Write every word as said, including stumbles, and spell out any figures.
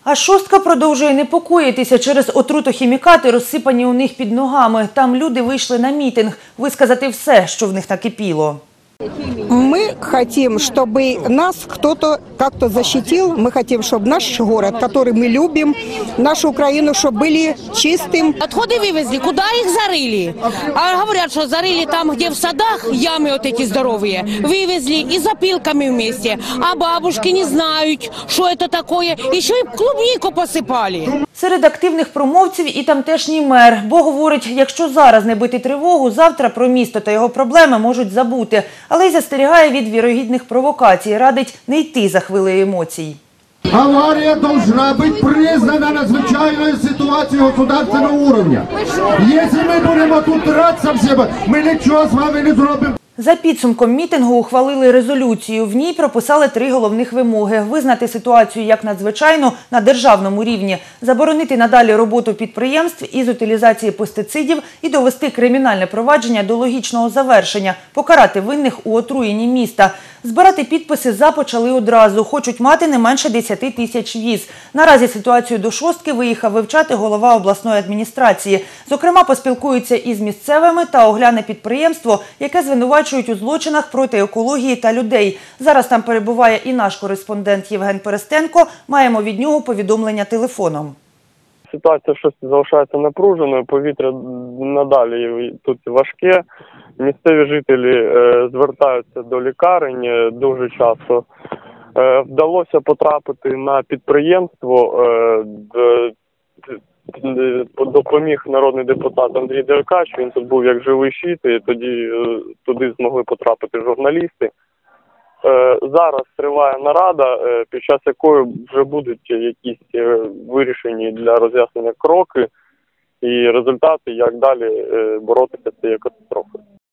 А Шостка продовжує непокоїтися через отрутохімікати, розсипані у них під ногами. Там люди вийшли на мітинг висказати все, що в них накипіло. Мы хотим, чтобы нас кто-то как-то защитил. Мы хотим, чтобы наш город, который мы любим, нашу Украину, чтобы были чистым. Отходы вывезли, куда их зарыли? А говорят, что зарыли там, где в садах, ямы вот эти здоровые, вывезли и с опилками вместе. А бабушки не знают, что это такое. Еще и клубнику посыпали. Серед активних промовців і тамтешній мер. Бо говорить, якщо зараз не бити тривогу, завтра про місто та його проблеми можуть забути. Але й застерігає від вірогідних провокацій, радить не йти за хвилею емоцій. Авария должна быть признана надзвичайной ситуацией государственного уровня. Если мы будем тут драться все, мы ничего с вами не зробимо. За підсумком мітингу ухвалили резолюцію. В ній прописали три головних вимоги – визнати ситуацію як надзвичайну на державному рівні, заборонити надалі роботу підприємств із утилізації пестицидів і довести кримінальне провадження до логічного завершення, покарати винних у отруєнні міста. Збирати підписи «за» почали одразу. Хочуть мати не менше десяти тисяч віз. Наразі ситуацію до Шостки виїхав вивчати голова обласної адміністрації. Зокрема, поспілкується із місцевими та огляне підприємство, яке звинувачують у злочинах проти екології та людей. Зараз там перебуває і наш кореспондент Євген Перестенко. Маємо від нього повідомлення телефоном. Ситуація в Шостці залишається напруженою, повітря надалі тут важке. Місцеві жителі е, звертаються до лікарень е, дуже часто. Е, вдалося потрапити на підприємство, е, д, допоміг народний депутат Андрій Деркач, він тут був як живий щит, і тоді е, туди змогли потрапити журналісти. Е, зараз триває нарада, е, під час якої вже будуть якісь е, вирішені для роз'яснення кроки і результати, як далі е, боротися з цією катастрофою.